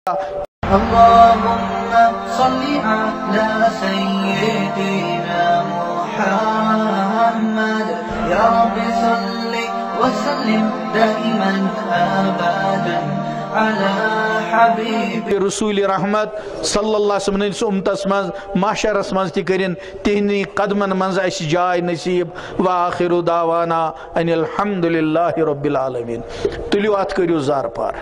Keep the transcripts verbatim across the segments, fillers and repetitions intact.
اللهم صل على سيدنا محمد يا رب صل وسلم دائما ابدا على حبيب رسول رحمت صلی اللہ علیہ وسلم اس امتس من محشرس من تکرین تہنی قدمن من اس جائے نصیب وآخر دعوانا ان الحمدللہ رب العالمین. تلیو ات کریو زار پار.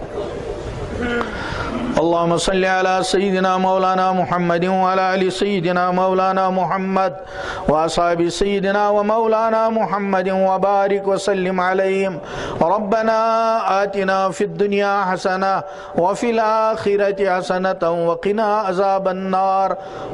اللهم صل على سيدنا مولانا محمد وعلى آل سيدنا مولانا محمد وأصحاب سيدنا ومولانا محمد وبارك وسلم عليهم. ربنا آتنا في الدنيا حسنة وفي الآخرة حسنة وقنا عذاب النار.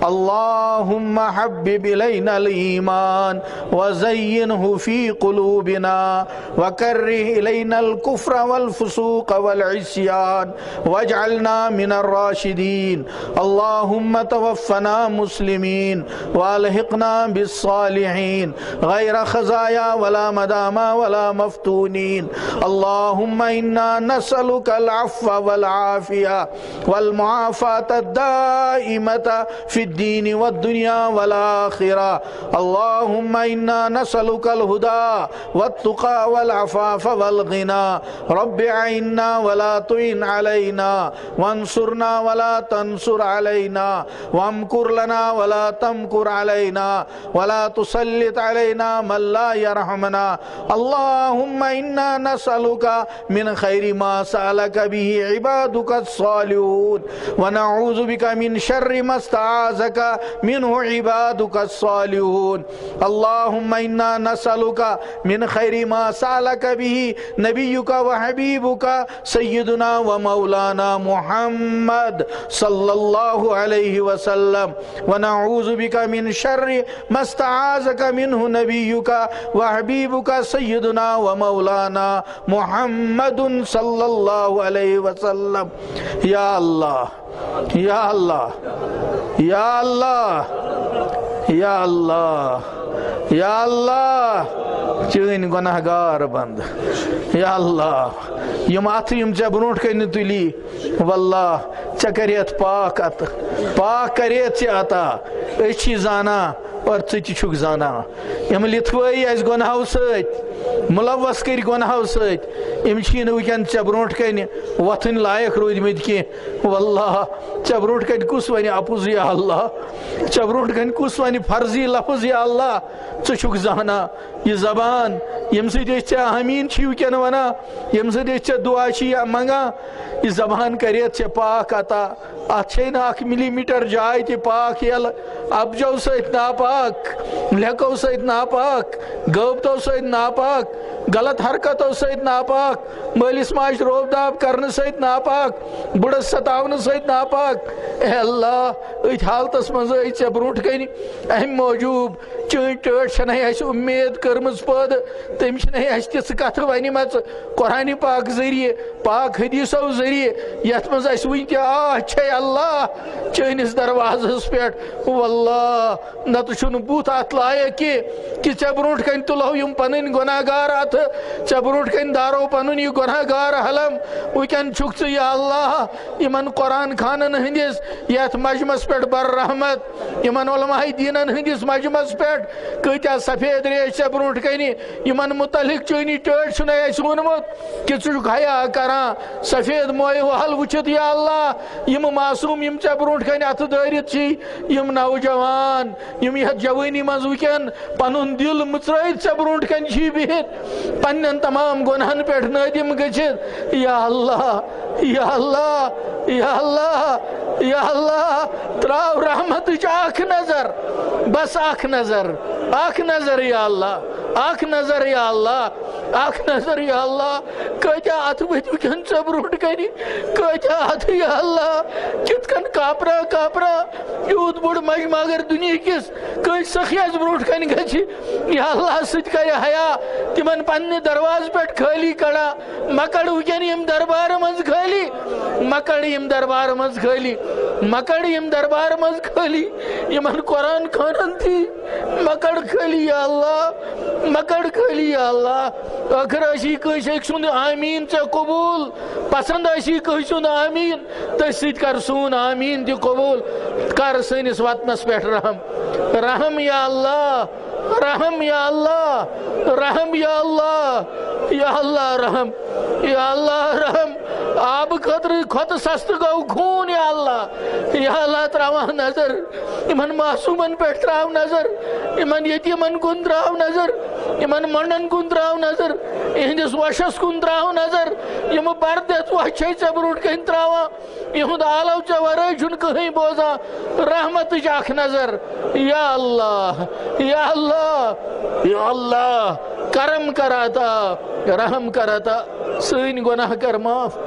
اللهم حبب إلينا الإيمان وزينه في قلوبنا وكره إلينا الكفر والفسوق والعصيان واجعلنا من الراشدين. اللهم توفنا مسلمين والحقنا بالصالحين غير خزايا ولا مداما ولا مفتونين. اللهم إنا نسألك العفو والعافية والمعافاة الدائمة في الدين والدنيا والآخرة. اللهم إنا نسألك الهدى والتقى والعفاف والغنى. رب أعنا ولا تعن علينا وانصرنا ولا تنصر علينا وامكر لنا ولا تمكر علينا ولا تسلط علينا من لا يرحمنا. اللهم إنا نسألك من خير ما سألك به عبادك الصالحون ونعوذ بك من شر ما استعاذك منه عبادك الصالحون. اللهم إنا نسألك من خير ما سألك به نبيك وحبيبك سيدنا ومولانا محمد صلى الله عليه وسلم ونعوذ بك من شر ما استعاذك منه نبيك وحبيبك سيدنا ومولانا محمد صلى الله عليه وسلم. يا الله يا الله يا الله يا الله يا الله چین گناہگار بند. یا اللہ یم ات یم ژے برونٹ کن تلی واللہ ژے کریت پاک ات پاک کریت ژے عطا. اچھی زانا اور ژٕ تہِ چھُکھ زانا. یم لِتھوٲیی اَسہِ گۄنہو سۭتۍ ملوث کٔرۍ گۄنہو سۭتۍ یم چھی نہٕ وٕنکٮ۪ن ژےٚ برونٹ کنہِ وۄتھٕنۍ لایق روٗدمٕتۍ کینٛہہ. واللہ ژےٚ برونٹ کنہِ کُس وَنہِ اپُز یا اللہ. ژےٚ برونٹ کنہِ کُس وَنہِ فرضی لفظ یا اللہ. ژٕ چھُکھ زانا. یہ زبان یم سۭتۍ أسۍ ژےٚ آمیٖن چھِ وٕنکٮ۪ن وَنان یم سۭتۍ أسۍ ژےٚ دُعا چھِ منگان یہ زبان کریت ژےٚ پاک عطا. اتھ چھے نہٕ اکھ ملی میٹر جاے تہِ پاک یلہٕ ابجو سۭتۍ ناپاک لیکو سۭتۍ ناپاک غٲبتو سۭتۍ ناپاک غلط حرکتو سۭتۍ ناپاک مٲلِس ماجہِ روب داب کرنہٕ سۭتۍ ناپاک بُڑس ستاونہٕ سۭتۍ ناپاک. اے اللہ أتھۍ حالتس منٛز آے ژےٚ برونٛٹھ کنہِ امہِ موٗجوٗب چٲنۍ ٹٲٹھ چھنہٕ اَسہِ اُمید کٔرمٕژ پٲدٕ تٔمۍ چھنہٕ اَسہِ تِژھٕ کتھٕ ونِمژٕ قرآنِ پاک ذٔریعہِ پاک حدیثو ذٔریعہِ یتھ منٛز اَسہِ وٕنہِ تہِ آہ چھے اللہ چٲنِس دروازس پٮ۪ٹھ. واللہ نتہٕ چھُنہٕ بُتھ اتھ لایق کینٛہہ کہِ ژےٚ برونٛٹھ کنہِ تُلو یِم پنٕنۍ گۄناہگار اتھٕ ژےٚ برونٛٹھ کنہِ دارو پنُن یہِ گۄناہگار حلم. وٕنکٮ۪ن چھُکھ ژٕ یا اللہ یِمن قرآن خانن ہٕنٛدِس یتھ مجمس پٮ۪ٹھ بر رحمت یِمن علماء دیٖنن ہٕنٛدِس مجمس پٮ۪ٹھ کۭتیاہ سفید ریش ژےٚ برونٛٹھ کنہِ یِمن متعلق چٲنی ٹٲٹھ چھُنَے اَسہِ ووٚنمُت کہِ ژٕ چھُکھ حیا کران سفید مویہِ وحل وٕچھِتھ یا اللہ یِم معصوٗم یِم ژےٚ برونٛٹھ کنہِ اتھٕ دٲرِتھ چھِی یِم نوجوان یِم یتھ جوٲنی منٛز وٕنکٮ۪ن پنُن دل مٕژرٲیِتھ ژےٚ برونٛٹھ کنہِ چھِی بِہِتھ پننٮ۪ن تمام گۄنہن پٮ۪ٹھ نٲدِم گٔژھِتھ. یا اللہ یا اللہ یا اللہ یا اللہ تراو رحمتٕچ اکھ نظر بس اکھ نظر اکھ نظر یا اللہ اکھ نظر یا اللہ اکھ نظر یا اللہ. کۭتیاہ اتھٕ ؤتھۍ وٕنکٮ۪ن ژےٚ برونٛٹھ کنہِ کۭتیاہ اتھٕ یا اللہ کِتھ کٔنۍ کاپرا کاپرا یوٗت بوٚڑ مجمہٕ اگر دُنہِکِس کٲنٛسہِ سخیَس برونٛٹھ کنہِ گژھِ یا اللہ سُہ تہِ کرِ حیا تِمن پننہِ دروازٕ پٮ۪ٹھ خٲلی کڑان مہ کڑ وٕنکٮ۪ن یِم دربارٕ منٛز خٲلی مہ کڑ یِم دربارٕ منٛز خٲلی. مکڑ یم دربار مز خالی یمن قرآن خانن تھی مکڑ خالی یا اللہ مکڑ خالی یا اللہ اگر اسی کش ایک سند آمین چا قبول پسند اسی کش سند آمین تس سید کر سون آمین دی قبول کر سنس وطنس پیٹھ رحم رحم یا اللہ رحم یا اللہ رحم یا اللہ یا اللہ رحم یا اللہ رحم آب خطر خط سست گو خون یا اللہ یا اللہ تراو نظر امن معصومن پیٹھ تراو نظر امن یتیمن کن تراو نظر امن منن کن تراو نظر اہندس وشس کن تراو نظر یم بردت وچھے چبروٹ کن تراو یہود آلو چورے جن کہیں بوزا رحمت جاک نظر یا اللہ یا اللہ یا اللہ کرم کراتا رحم کراتا سین گناہ کر معاف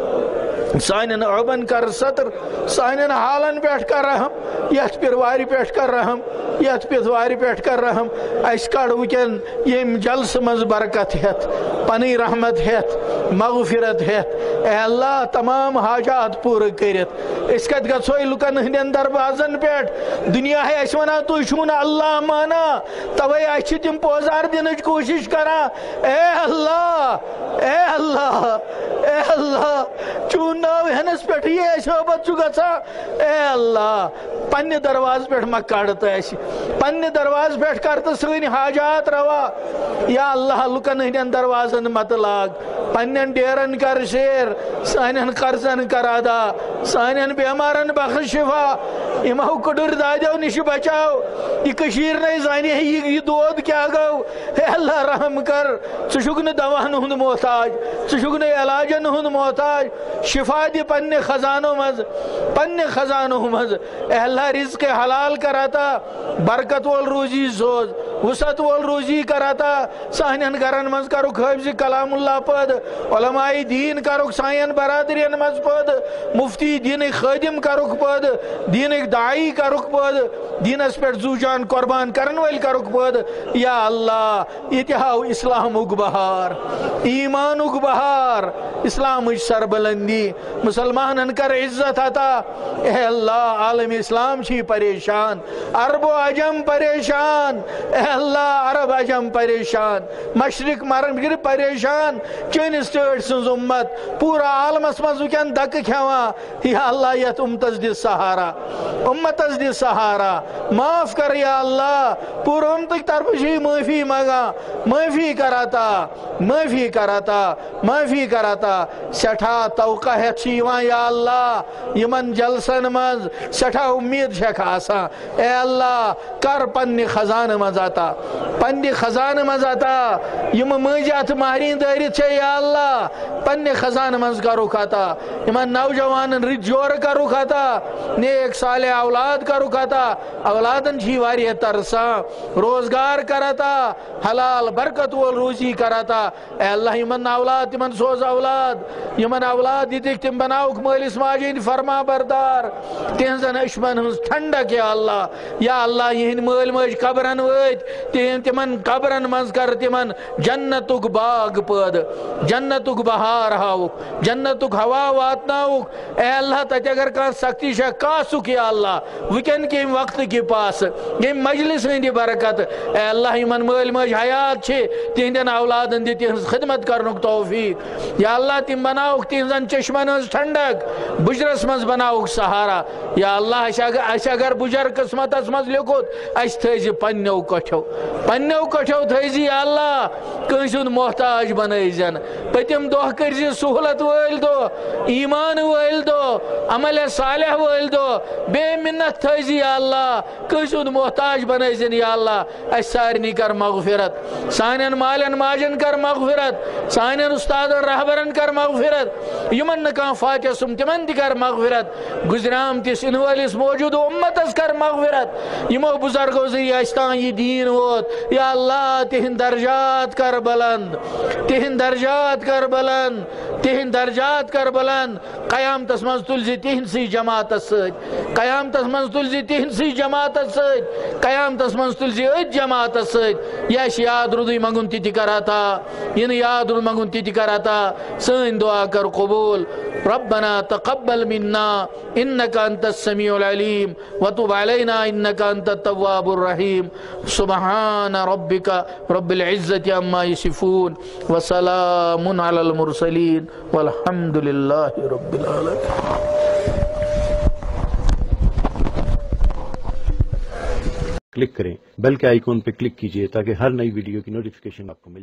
سانن عبن کر ستر سانن حالن پیٹھ کر رحم یت پیرواری پیٹھ کر رحم یت پیرواری پیٹھ کر رحم اس کڑ وکن یم جلس مز برکت ہت پنی رحمت ہت مغفرت ہت اے اللہ تمام حاجات پور کرت اس کت گژھو لکن ہندین دروازن پیٹھ دنیا ہے اس ونا تو چھون اللہ مانا توے اچھ تم پوزار دنچ کوشش کرا اے اللہ اے اللہ اے اللہ چون ناو ہنس پیٹھ یہ شوبت چو گژھا اے اللہ پنہ دروازہ پیٹھ ما کڑت اس پنہ دروازہ پیٹھ کرت سن حاجات روا یا اللہ لکن ہندین دروازن مت لاگ پنن ڈیرن کر شیر سانن قرضن کر ادا سانن بیمارن بخش شفا امو کڈر دادو نش بچاو یہ کشیر نہیں زانی ہے یہ دود کیا گو اے اللہ رحم کر ژھُکھ دواہن ہند محتاج ژھُکھ علاجن ہند محتاج شفا دی پنہ خزانوں مز پنہ خزانوں مز اے اللہ رزق حلال کراتا برکت وول روزی سوز وسعت وول روزی کراتا سانن گرن مز کرو حفظ کلام اللہ پد علماء دین کرو سائن برادرین مز پد مفتی دین خادم کرو پد دین دائی کرو پد دینس پر زو جان قربان کرن ول کرو پد یا اللہ اتہاو اسلام اگ بہار ایمان اگ بہار اسلام سر بلندی مسلمانن کر عزت عطا اے اللہ عالم اسلام چھی پریشان عرب و عجم پریشان اے اللہ عرب عجم پریشان مشرق مغرب پریشان چین سٹیٹ سنز امت پورا عالم اسمز وکن دک کھیوا یا اللہ یت امتز دی سہارا امتز دی سہارا معاف کر یا اللہ پورا امتک طرف جی معافی مگا معافی کراتا معافی کراتا معافی کراتا سٹھا توقع ہے چیوان یا اللہ یمن جلسن مز سٹھا امید شک آسا اے اللہ کر پنی خزان مز آتا پنی خزان مز آتا یم مجات مہرین داری چھے یا اللہ پنی خزان مز کرو کھاتا یمن نوجوان رج جور کرو کھاتا نیک صالح اولاد کرو کھاتا اولادن جھی واری ترسا روزگار کراتا حلال برکت وول روزی کراتا اے اللہ یمن اولاد یمن سوز اولاد یمن اولاد دیتک تم بناوک مالس ماجین فرما بردار تہنزن اشمن ہنز ٹھنڈک یا اللہ یا اللہ یہن مال ماج قبرن ویت تہن تمن قبرن منز کر تمن جنتک باغ پد جنتک بہار ہاوک جنتک ہوا واتناوک اے اللہ تت اگر کان سختی شا کاسک یا اللہ وکن کے وقت کے پاس یہ مجلس ہندی برکت اے اللہ یمن مال ماج حیات چھے تہندن اولادن دی تہنز خدمت کرنک توفیق یا اللہ تم بناوک تہنزن چشمن ہنز ٹھنڈک بجرس مز بناوک سہارا یا اللہ اش اگر بجر قسمت اس مز لکھت اس تھیزی پنیو کٹھو پنیو کٹھو تھیزی یا اللہ کنسون محتاج بنائی زن پتیم دوہ کرزی سہولت ویل دو ایمان ویل دو عمل صالح ویل دو بے منت تھیزی یا اللہ کنسون محتاج بنائی زن یا اللہ اس سارنی کر مغفرت سانین مالن ماجن کر مغفرت سانین استاد رہبرن کر مغفرت یمن نکان فاتح سم تمن دی کر مغفرت گزرام تس انوالیس موجود امت اس کر مغفرت یمو بزرگو ذریعہ استان یہ دین زمین ووت یا اللہ تہند درجات کر بلند تہند درجات کر بلند تہند درجات کر بلند قیامتس منز تلزی تہند سی جماعت ست قیامتس منز تلزی تہند سی جماعت ست قیامتس منز تلزی ات جماعت ست یہ یاد رودی منگن تی کرا تھا یہ یاد رود منگن تی کرا تھا سن دعا کر قبول ربنا تقبل منا انك انت السميع العليم وتب علينا انك انت التواب الرحيم سبحان ربك رب العزة عما يصفون وسلام على المرسلين والحمد لله رب العالمين. کلک کریں بیل کے آئیکن پہ کلک کیجئے تاکہ ہر نئی ویڈیو کی نوٹیفیکیشن آپ کو مل